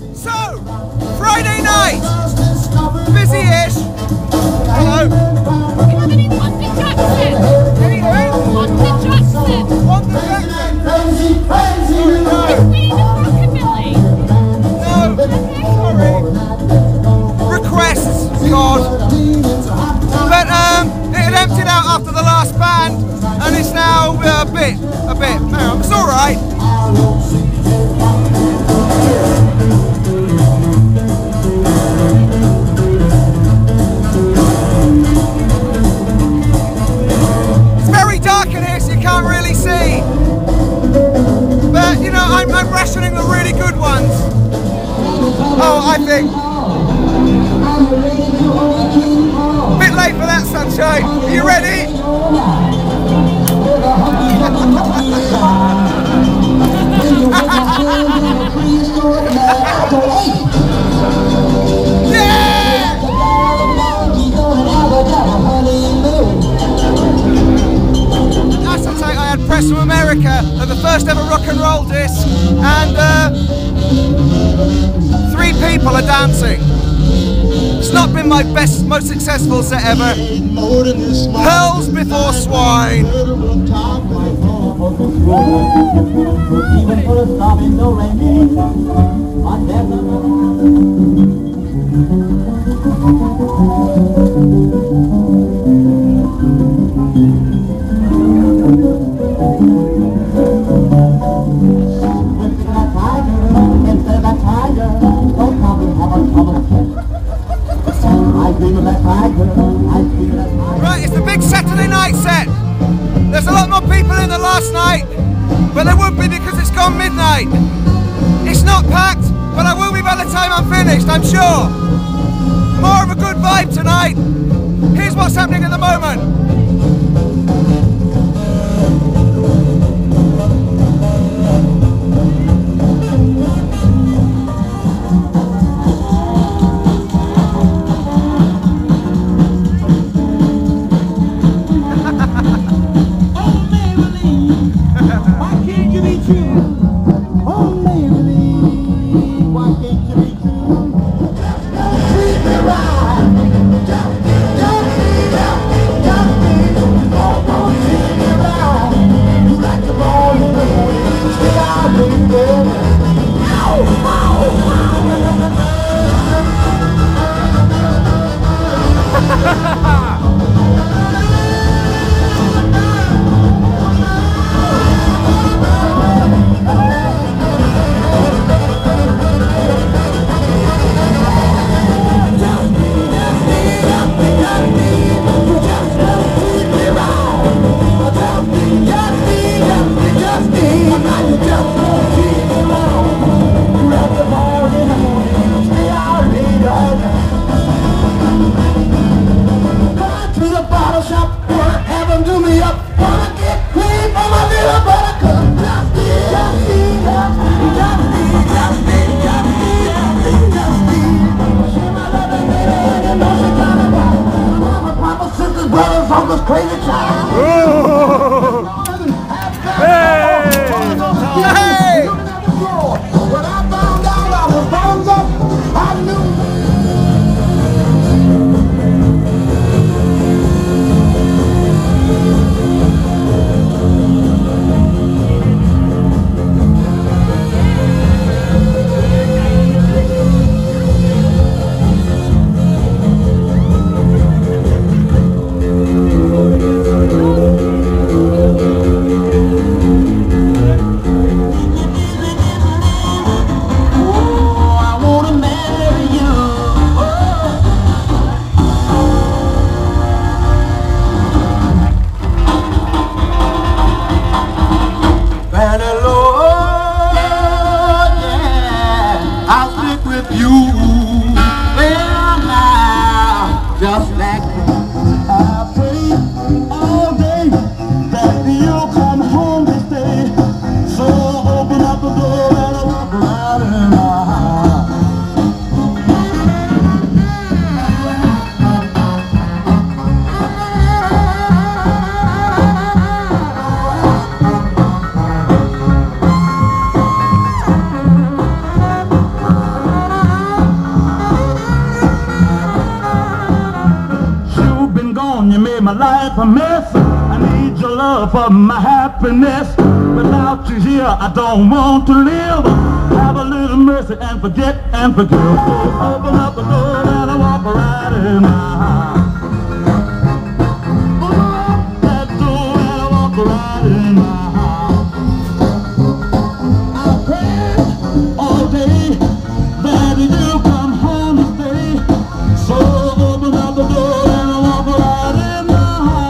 So, Friday night, busy-ish. Hello. We have any Wanda Jackson? Any who? Wanda Jackson. Wanda Jackson. The Queen of Rockabilly. No, sorry. Requests, God. But it had emptied out after the last band, and it's now a bit. It's all right. It's very dark in here, so you can't really see. But you know, I'm rationing the really good ones. Oh, I think. Bit late for that, sunshine. Are you ready? Yeah! That's the take. I had press from America of the first ever rock and roll disc, and 3 people are dancing. It's not been my best, most successful set ever. Pearls before swine. Right, it's the big Saturday night set. There's a lot more people in than last night, but there would be because it's gone midnight. It's not packed, but I will be by the time I'm finished, I'm sure. More of a good vibe tonight. Here's what's happening at the moment. my life a mess. I need your love for my happiness. Without you here, I don't want to live. Have a little mercy and forget and forgive. Open up the door and I walk right in my house. Open up that door and I walk right in my house. I pray all day that you come home to stay. So open up the door and I walk right in my house.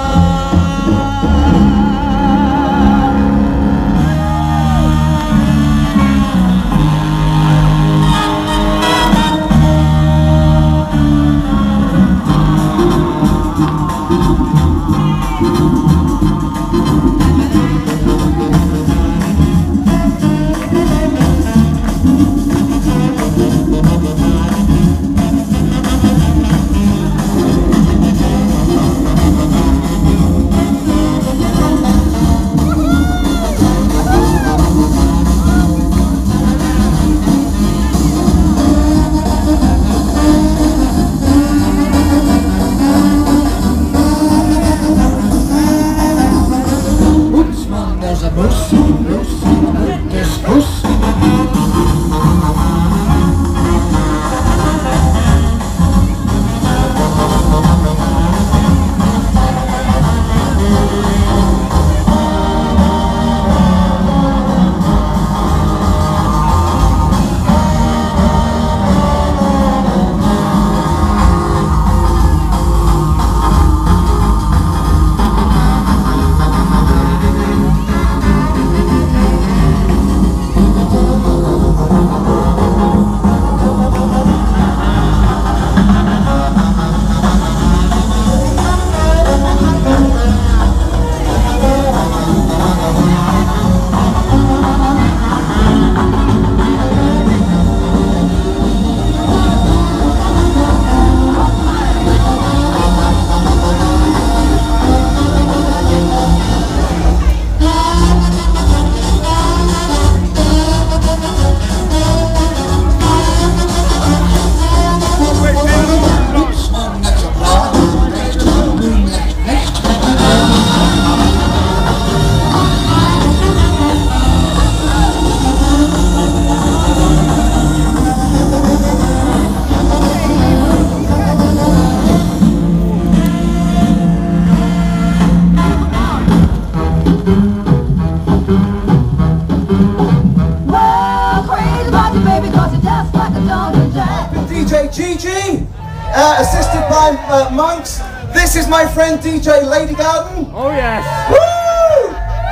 DJing, assisted by Monks. This is my friend DJ Ladygarden. Oh yes. Woo!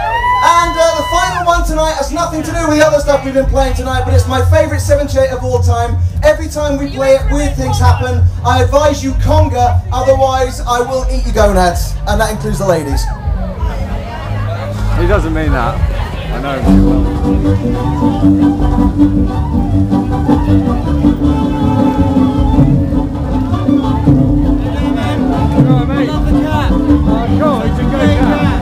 And the final one tonight has nothing to do with the other stuff we've been playing tonight, but it's my favourite 78 of all time. Every time we play it, weird things happen. I advise you conga, otherwise I will eat your gonads, and that includes the ladies. He doesn't mean that. I know him too well. I love the cat. Oh, cool, it's a good cat.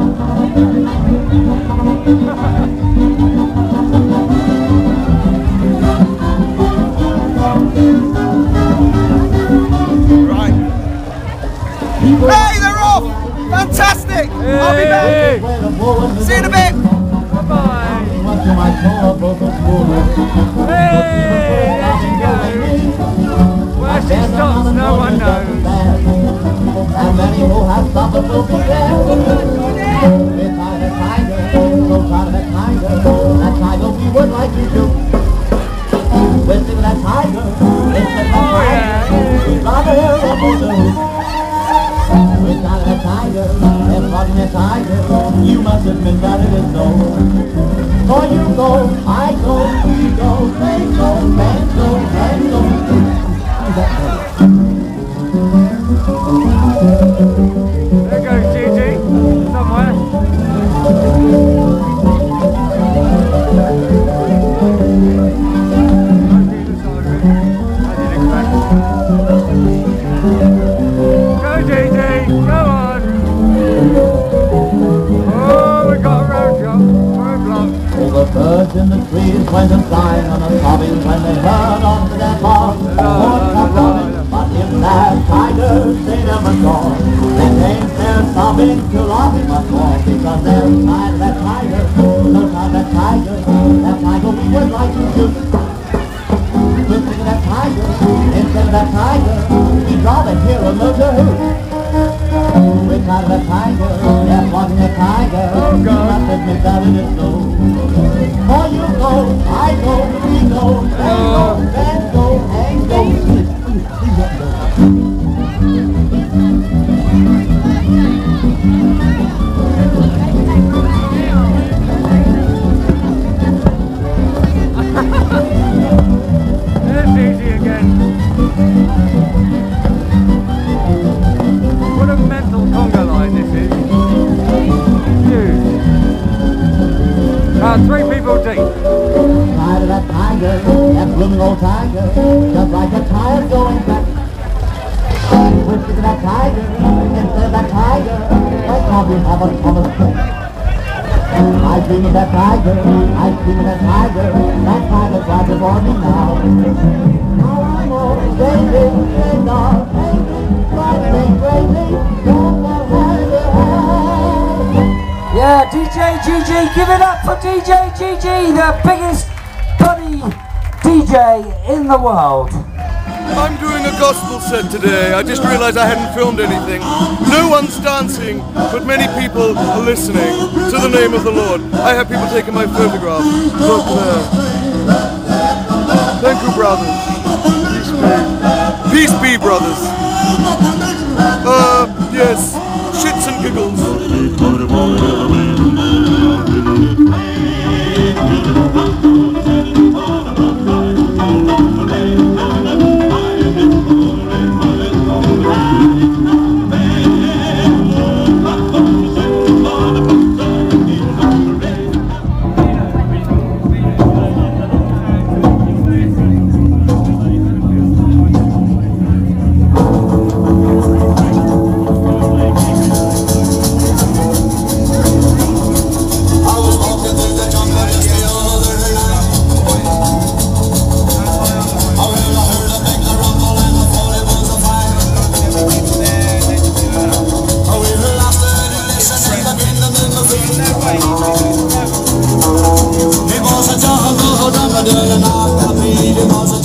Right. Hey, they're off! Fantastic! Hey. I'll be back. See you in a bit. Bye-bye. Hey, there she goes. Where she stops, no one knows. And many who have suffered will be there. Beside a tiger, so proud of that tiger we would like to do. We're singing that tiger, it's the tiger, we got her up on the roof. Beside a tiger, and fucking a tiger, you must admit that it is so. For you go, I go, we go, they go, man go, and go. There goes Gigi, somewhere. Go Gigi, go on. Oh, we got a roadblock. All the birds in the trees went and flying on the sobbing when they heard on to their farm. But in That tigers, they never saw. They ain't there sobbing to laughing much more. Because they're tired of that tiger. So tired of that tiger. That tiger we would like to shoot. Listen to that tiger. Instead of that tiger, we'd rather hear a motor hoot. We're tired of that tiger. Yes, watching that tiger. You must admit that it is so. For you go, I go, we go, they go, then go, and go. It's easy again. What a mental conga line this is. Huge. 3 people deep. Tired of that tiger, that blooming old tiger, just like a tire going back. Whiskey to that tiger, instead of that tiger, why can't we have a Thomas King? I dream of that tiger, I dream of that tiger right before me now. Now I'm all crazy, and all crazy, crazy, don't know where to hide. Yeah, DJ GG, give it up for DJ GG, the biggest bunny DJ in the world. I'm doing a gospel set today. I just realized I hadn't filmed anything. No one's dancing, but many people are listening to the name of the Lord. I have people taking my photograph. Look there. Thank you, brothers. Peace be, brothers. Yes, shits and giggles. It was a